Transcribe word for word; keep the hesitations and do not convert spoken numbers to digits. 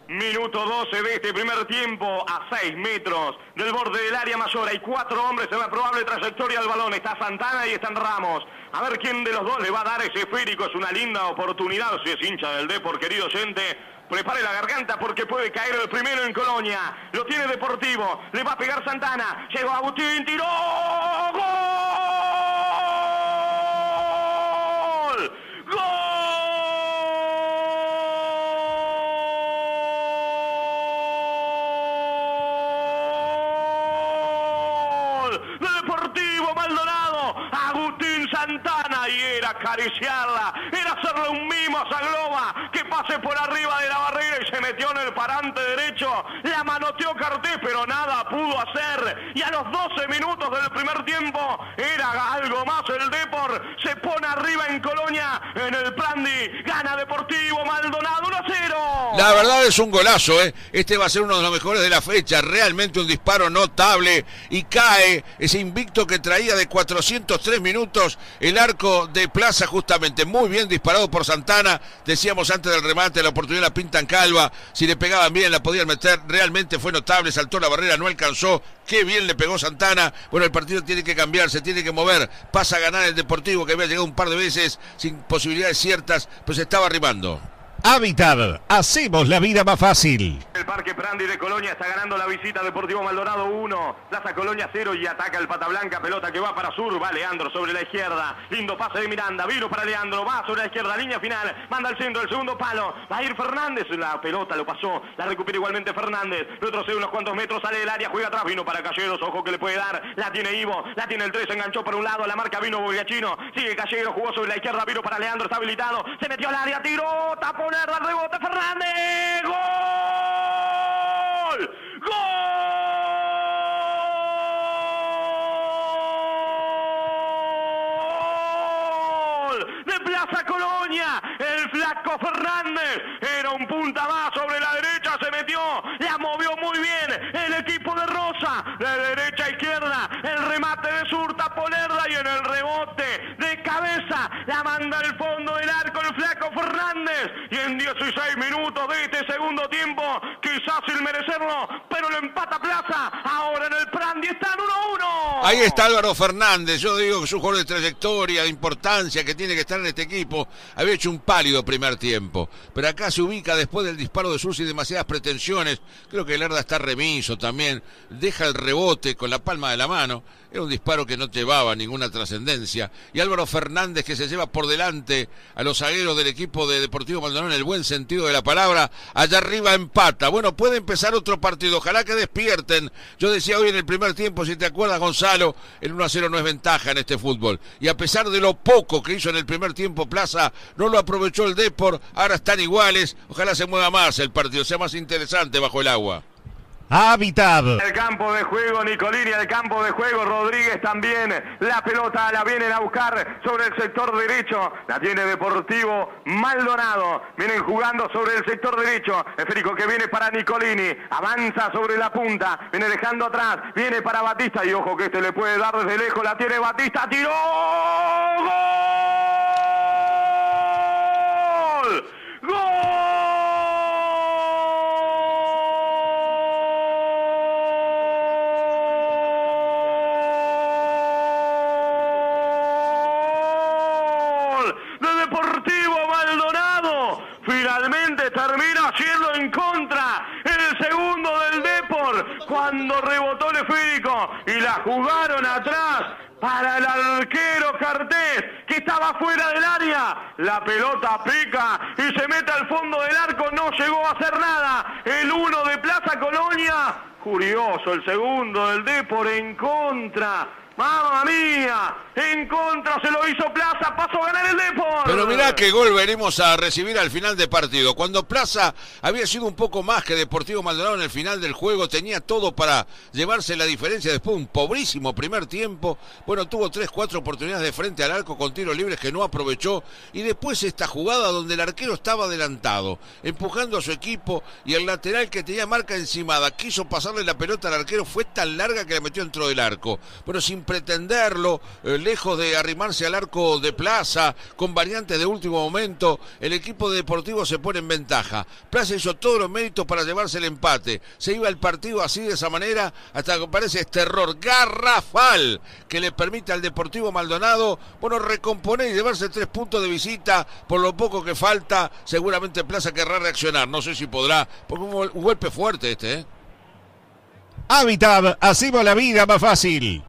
Minuto doce de este primer tiempo, a seis metros del borde del área mayor. Hay cuatro hombres en la probable trayectoria del balón. Está Santana y están Ramos. A ver quién de los dos le va a dar ese esférico. Es una linda oportunidad. Si es hincha del Depor, querido oyente, prepare la garganta porque puede caer el primero en Colonia. Lo tiene Deportivo. Le va a pegar Santana. Llegó Agustín, tiró. ¡Gol! ¡Gol! Deportivo Maldonado, Agustín Santana, y era acariciarla, era hacerle un mimo a Sagloba, que pase por arriba de la barrera y se metió en el parante derecho, la manoteó Cartés, pero nada pudo hacer, y a los doce minutos del primer tiempo, era algo más el Depor, se pone arriba en Colonia, en el Prandi, gana Deportivo Maldonado uno a cero. La verdad es un golazo, ¿eh? Este va a ser uno de los mejores de la fecha, realmente un disparo notable, y cae ese invicto que traía de cuatrocientos tres minutos el arco de Plaza, justamente muy bien disparado por Santana. Decíamos antes del remate, la oportunidad la pintan calva, si le pegaban bien la podían meter, realmente fue notable, saltó la barrera, no alcanzó, qué bien le pegó Santana. Bueno, el partido tiene que cambiar, se tiene que mover, pasa a ganar el Deportivo, que había llegado un par de veces sin posibilidades ciertas, pues se estaba arrimando. Hábitat, hacemos la vida más fácil. El Parque Prandi de Colonia está ganando la visita. Deportivo Maldonado uno, Plaza Colonia cero, y ataca el Pata Blanca, pelota que va para Sur, va Leandro sobre la izquierda, lindo pase de Miranda, vino para Leandro, va sobre la izquierda, línea final, manda al centro, el segundo palo, va a ir Fernández, la pelota lo pasó, la recupera igualmente Fernández, retrocede unos cuantos metros, sale del área, juega atrás, vino para Calleros, ojo que le puede dar, la tiene Ivo, la tiene el tres, enganchó por un lado, la marca vino Bogliachino, sigue Calleros, jugó sobre la izquierda, vino para Leandro, está habilitado, se metió al área, tiró, tapó el rebote, Fernández, ¡gol! ¡Gol! De Plaza Colonia, el flaco Fernández, era un punta más sobre la derecha, se metió, la movió muy bien el equipo de Rosa, de derecha a izquierda, el remate de Sur, Tapolerda, y en el rebote de cabeza, la manda al fondo del arco el flaco Fernández, y en dieciséis minutos de este segundo tiempo, quizás sin merecerlo, pero lo empata Plaza, ahora en el Prandi están uno a uno. Ahí está Álvaro Fernández, yo digo que es un jugador de trayectoria, de importancia, que tiene que estar en este equipo. Había hecho un pálido primer tiempo, pero acá se ubica después del disparo de Sur sin demasiadas pretensiones. Creo que Lerda está remiso también, deja el rebote con la palma de la mano. Era un disparo que no llevaba ninguna trascendencia. Y Álvaro Fernández, que se lleva por delante a los zagueros del equipo de Deportivo Maldonado en el buen sentido de la palabra, allá arriba empata. Bueno, puede empezar otro partido, ojalá que despierten. Yo decía hoy en el primer tiempo, si te acuerdas, Gonzalo, el uno a cero no es ventaja en este fútbol. Y a pesar de lo poco que hizo en el primer tiempo Plaza, no lo aprovechó el Depor, ahora están iguales. Ojalá se mueva más el partido, sea más interesante bajo el agua. Hábitat. El campo de juego, Nicolini, el campo de juego, Rodríguez también, la pelota la vienen a buscar sobre el sector derecho, la tiene Deportivo Maldonado, vienen jugando sobre el sector derecho, esférico que viene para Nicolini, avanza sobre la punta, viene dejando atrás, viene para Batista, y ojo que este le puede dar desde lejos, la tiene Batista, tiró, ¡gol! ¡Gol! Finalmente termina siendo en contra el segundo del Depor cuando rebotó el esférico y la jugaron atrás para el arquero Cartés, que estaba fuera del área. La pelota pica y se mete al fondo del arco, no llegó a hacer nada. El uno de Plaza Colonia, curioso, el segundo del Depor en contra. ¡Mamma mía! En contra se lo hizo Plaza, pasó a ganar el Depor. Pero mirá qué gol venimos a recibir al final de partido. Cuando Plaza había sido un poco más que Deportivo Maldonado en el final del juego, tenía todo para llevarse la diferencia. Después un pobrísimo primer tiempo. Bueno, tuvo tres, cuatro oportunidades de frente al arco con tiros libres que no aprovechó. Y después esta jugada donde el arquero estaba adelantado, empujando a su equipo, y el lateral que tenía marca encimada quiso pasarle la pelota al arquero, fue tan larga que la metió dentro del arco. Bueno, sin pretenderlo, eh, lejos de arrimarse al arco de Plaza, con variantes de último momento, el equipo de Deportivo se pone en ventaja. Plaza hizo todos los méritos para llevarse el empate. Se iba el partido así, de esa manera, hasta que aparece este error garrafal que le permite al Deportivo Maldonado, bueno, recomponer y llevarse tres puntos de visita. Por lo poco que falta, seguramente Plaza querrá reaccionar. No sé si podrá, porque un, un golpe fuerte este, ¿eh? Habitat, hacemos la vida más fácil.